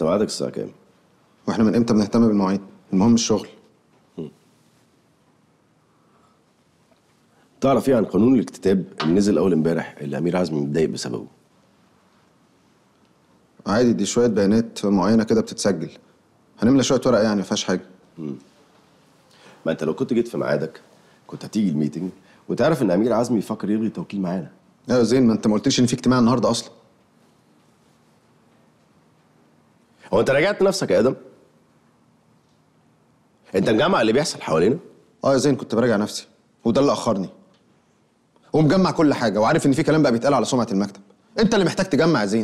انت ميعادك الساعه كام؟ واحنا من امتى بنهتم بالمواعيد؟ المهم الشغل. تعرف ايه عن قانون الاكتتاب اللي نزل اول امبارح اللي امير عزمي متضايق بسببه؟ عادي، دي شويه بيانات معينه كده بتتسجل. هنملى شويه ورق يعني، ما فيهاش حاجه. ما انت لو كنت جيت في ميعادك كنت هتيجي الميتنج وتعرف ان امير عزمي يفكر يلغي التوكيل معانا. ايوه زين، ما انت ما قلتليش ان في اجتماع النهارده اصلا. هو انت راجعت نفسك يا ادم؟ انت مجمع اللي بيحصل حوالينا؟ اه يا زين، كنت براجع نفسي وده اللي اخرني. ومجمع كل حاجه وعارف ان في كلام بقى بيتقال على سمعه المكتب. انت اللي محتاج تجمع يا زين.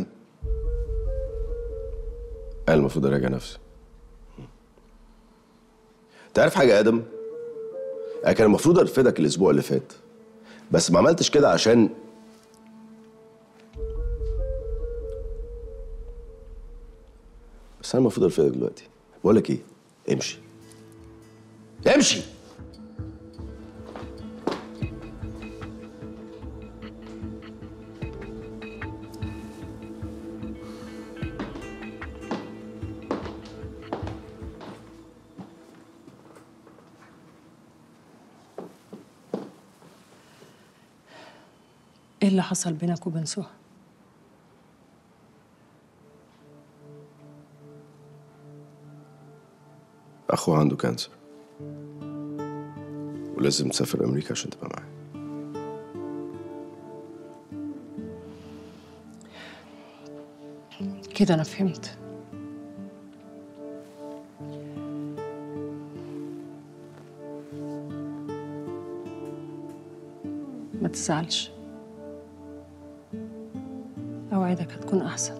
انا المفروض اراجع نفسي. انت عارف حاجه يا ادم؟ انا كان المفروض ارفدك الاسبوع اللي فات، بس ما عملتش كده عشان بس انا المفروض ارفدك دلوقتي. بقول لك ايه؟ امشي امشي. ايه اللي حصل بينك وبين سهى؟ اخوه عنده كانسر ولازم تسافر امريكا عشان تبقى معاه. كده انا فهمت. ما تزعلش، اوعدك هتكون احسن.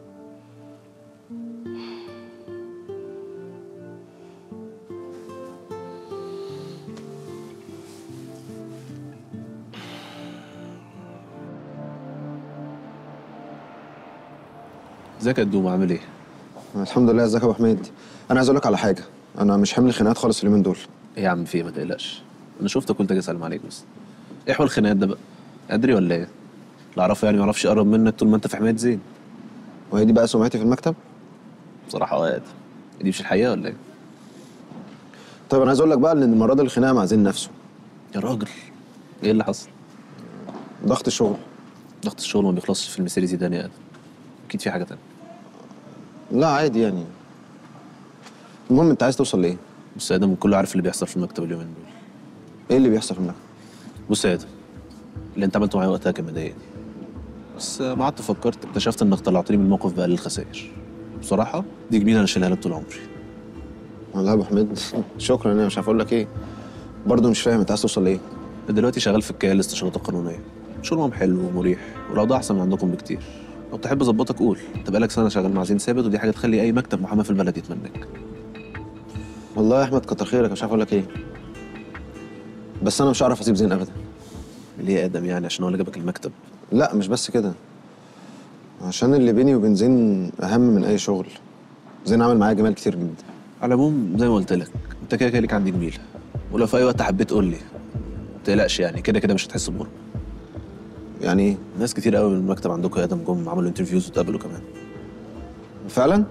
ازيك يا دوم، عامل ايه؟ الحمد لله. ازيك يا ابو حميد؟ انا عايز اقول لك على حاجه، انا مش حمل خناقات خالص اليومين دول. ايه يا عم، في ايه؟ ما تقلقش، انا شفتك قلت اجي اسلم عليك بس. ايه حوار الخناقات ده بقى؟ ادري ولا ايه؟ اللي اعرفه يعني ما يعرفش يقرب منك طول ما انت في حمايه زين. وهي دي بقى سمعتي في المكتب؟ بصراحه اوقات. دي مش الحقيقه ولا ايه؟ طيب انا عايز اقول لك بقى ان المره دي الخناقه مع زين نفسه. يا راجل، ايه اللي حصل؟ ضغط الشغل. ضغط الشغل ما بيخلصش في المثالي زيدان يا ادم. اكيد في حاجه تانية. لا عادي يعني. المهم انت عايز توصل لايه؟ بص يا ادم، كله عارف اللي بيحصل في المكتب اليومين دول. ايه اللي بيحصل في المكتب؟ بص يا ادم، اللي انت عملته معايا وقتها كان مضايقني، بس ما قعدت فكرت اكتشفت انك طلعتني من الموقف بقليل الخسائر. بصراحه دي جميله انا شايلها لك طول عمري. والله يا ابو حميد شكرا، انا مش عارف اقول لك ايه. برضه مش فاهم انت عايز توصل لايه؟ دلوقتي شغال في الكيان الاستشارات القانونيه. شغلهم حلو ومريح والاوضاع احسن من عندكم بكتير. لو تحب اظبطك قول، انت بقالك سنه شغال مع زين ثابت ودي حاجه تخلي اي مكتب محاماه في البلد يتمناك. والله يا احمد كتر خيرك، مش عارف اقول لك ايه. بس انا مش هعرف اسيب زين ابدا. ليه يا ادم يعني؟ عشان هو اللي جابك المكتب؟ لا مش بس كده، عشان اللي بيني وبين زين اهم من اي شغل. زين عمل معايا جمال كتير جدا. على العموم زي ما قلت لك، انت كده كده ليك عندي جميله، ولو في اي وقت حبيت قول لي. ما تقلقش يعني، كده كده مش هتحس بغربه. يعني ايه؟ ناس كتير قوي من المكتب عندكم يا ادم جم عملوا انترفيوز واتقابلوا كمان. فعلا؟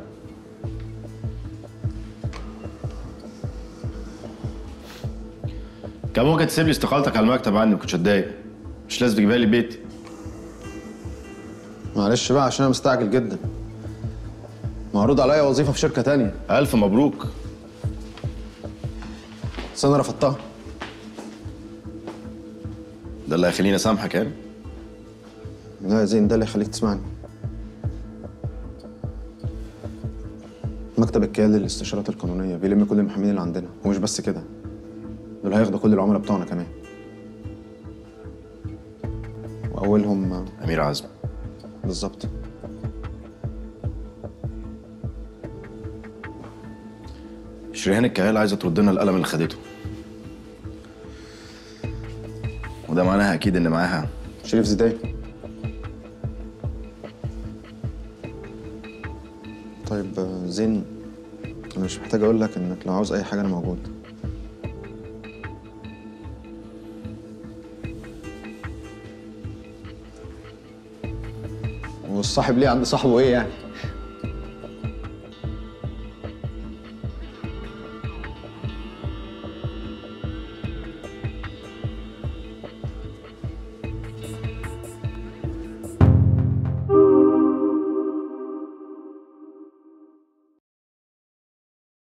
كان ممكن تسيب لي استقالتك على المكتب عني، ما كنتش اتضايق. مش لازم تجيبها لي بيتي. معلش بقى عشان انا مستعجل جدا. معروض عليا وظيفه في شركه تانية. الف مبروك. بس انا رفضتها. ده اللي هيخليني اسامحك يعني؟ لا يا زين، ده اللي يخليك تسمعني. مكتب الكيان للاستشارات القانونيه بيلم كل المحامين اللي عندنا، ومش بس كده، دول هياخدوا كل العملاء بتوعنا كمان، واولهم امير عزمي. بالظبط. شريهان الكهال عايزه ترد لنا القلم اللي خدته، وده معناها اكيد ان معاها شريف زيدان. طيب زين، انا مش محتاج اقول لك انك لو عاوز اي حاجه انا موجود. والصاحب ليه عند صاحبه ايه يعني؟